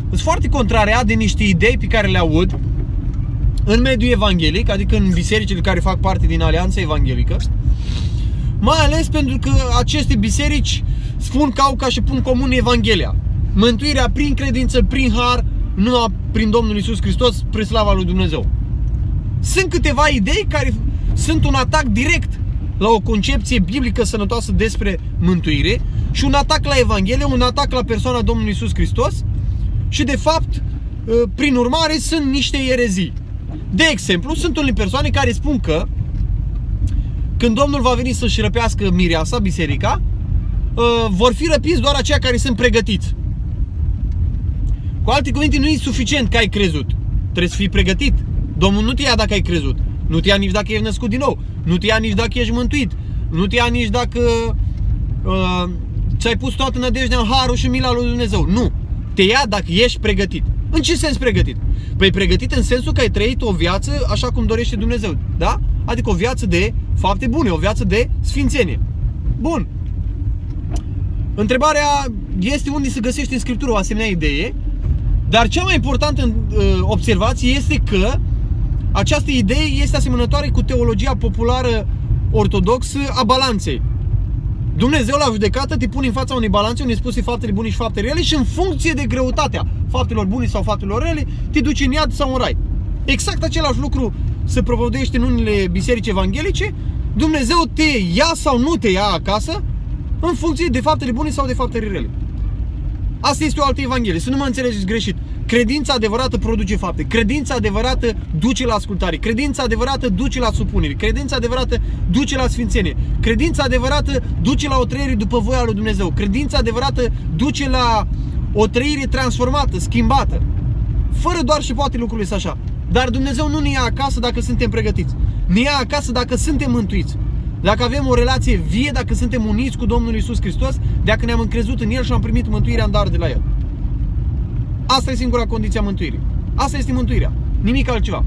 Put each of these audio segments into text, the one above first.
sunt foarte contrariat de niște idei pe care le aud în mediul evanghelic, adică în bisericile care fac parte din Alianța Evanghelică, mai ales pentru că aceste biserici spun că au ca și punct comun Evanghelia. Mântuirea prin credință, prin har, nu prin Domnul Iisus Hristos, spre slava lui Dumnezeu. Sunt câteva idei care sunt un atac direct la o concepție biblică sănătoasă despre mântuire și un atac la Evanghelie, un atac la persoana Domnului Iisus Hristos și de fapt, prin urmare, sunt niște erezii. De exemplu, sunt unele persoane care spun că când Domnul va veni să-și răpească mireasa, biserica, vor fi răpiți doar aceia care sunt pregătiți. Cu alte cuvinte, nu e suficient că ai crezut. Trebuie să fii pregătit. Domnul nu te ia dacă ai crezut. Nu te ia nici dacă ești născut din nou. Nu te ia nici dacă ești mântuit. Nu te ia nici dacă ți-ai pus toată nădejdea în harul și mila lui Dumnezeu. Nu. Te ia dacă ești pregătit. În ce sens pregătit? Păi pregătit în sensul că ai trăit o viață așa cum dorește Dumnezeu. Da? Adică o viață de fapte bune, o viață de sfințenie. Bun. Întrebarea este unde se găsește în Scriptură o asemenea idee, dar cea mai importantă observație este că această idee este asemănătoare cu teologia populară ortodoxă a balanței. Dumnezeu la judecată te pune în fața unei balanțe unde spuse faptele bune și faptele rele și în funcție de greutatea faptelor bune sau faptelor rele te duci în iad sau în rai. Exact același lucru se propovăduiește în unele biserici evanghelice. Dumnezeu te ia sau nu te ia acasă în funcție de faptele bune sau de faptele rele. Asta este o altă evanghelie, să nu mă înțelegeți greșit. Credința adevărată produce fapte. Credința adevărată duce la ascultare. Credința adevărată duce la supunere. Credința adevărată duce la sfințenie. Credința adevărată duce la o trăire după voia lui Dumnezeu. Credința adevărată duce la o trăire transformată, schimbată. Fără doar și poate lucrurile sunt așa. Dar Dumnezeu nu ne ia acasă dacă suntem pregătiți. Ne ia acasă dacă suntem mântuiți. Dacă avem o relație vie, dacă suntem uniți cu Domnul Iisus Hristos, dacă ne-am încrezut în El și am primit mântuirea în dar de la El. Asta e singura condiție a mântuirii. Asta este mântuirea. Nimic altceva.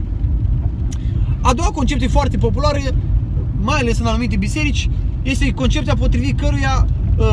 A doua concepție foarte populară, mai ales în anumite biserici, este concepția potrivit căruia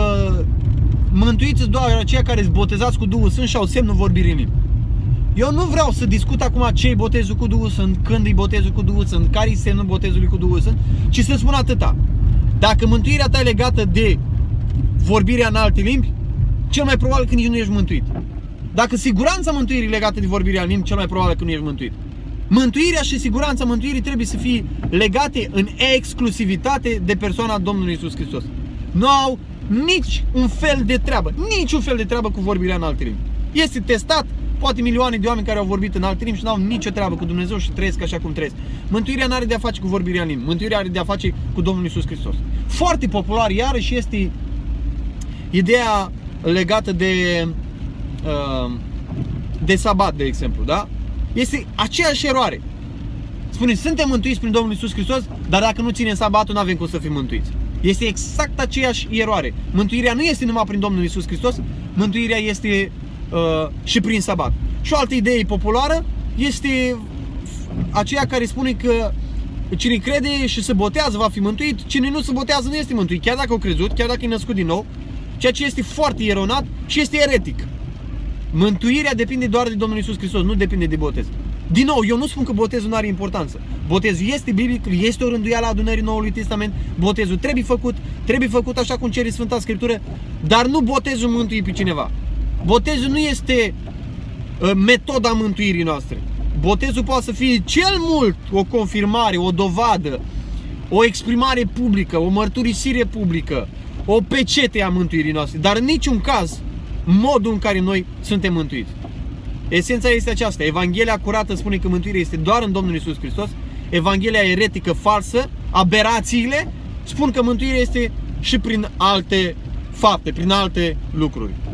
mântuiți doar aceia care sunt botezați cu Duhul Sfânt și au semnul vorbirii în limbi. Eu nu vreau să discut acum ce-i botezul cu Duhul Sfânt, când e botezul cu Duhul Sfânt, care-i semnul botezului cu Duhul Sfânt, ci să spun atâta. Dacă mântuirea ta e legată de vorbirea în alte limbi, cel mai probabil că nici nu ești mântuit. Dacă siguranța mântuirii e legată de vorbirea în limbi, cel mai probabil că nu ești mântuit. Mântuirea și siguranța mântuirii trebuie să fie legate în exclusivitate de persoana Domnului Iisus Hristos. Nu au nici un fel de treabă, niciun fel de treabă cu vorbirea în alte limbi. Este testat, poate milioane de oameni care au vorbit în alte limbi și nu au nicio treabă cu Dumnezeu și trăiesc așa cum trăiesc. Mântuirea nu are de a face cu vorbirea în limbi, mântuirea are de a face cu Domnul Iisus Hristos. Foarte popular iarăși este ideea legată de sabat, de exemplu, da? Este aceeași eroare. Spune, suntem mântuiți prin Domnul Iisus Hristos, dar dacă nu ținem sabatul, nu avem cum să fim mântuiți. Este exact aceeași eroare. Mântuirea nu este numai prin Domnul Iisus Hristos, mântuirea este și prin sabat. Și o altă idee populară este aceea care spune că cine crede și se botează va fi mântuit, cine nu se botează nu este mântuit, chiar dacă a crezut, chiar dacă e născut din nou, ceea ce este foarte eronat și este eretic. Mântuirea depinde doar de Domnul Iisus Hristos, nu depinde de botez. Din nou, eu nu spun că botezul nu are importanță. Botezul este biblic, este o rânduială a adunării Noului Testament, botezul trebuie făcut așa cum cere Sfânta Scriptură, dar nu botezul mântuie pe cineva. Botezul nu este metoda mântuirii noastre. Botezul poate să fie cel mult o confirmare, o dovadă, o exprimare publică, o mărturisire publică, o pecete a mântuirii noastre, dar în niciun caz modul în care noi suntem mântuiți. Esența este aceasta. Evanghelia curată spune că mântuirea este doar în Domnul Iisus Hristos. Evanghelia eretică falsă, aberațiile, spun că mântuirea este și prin alte fapte, prin alte lucruri.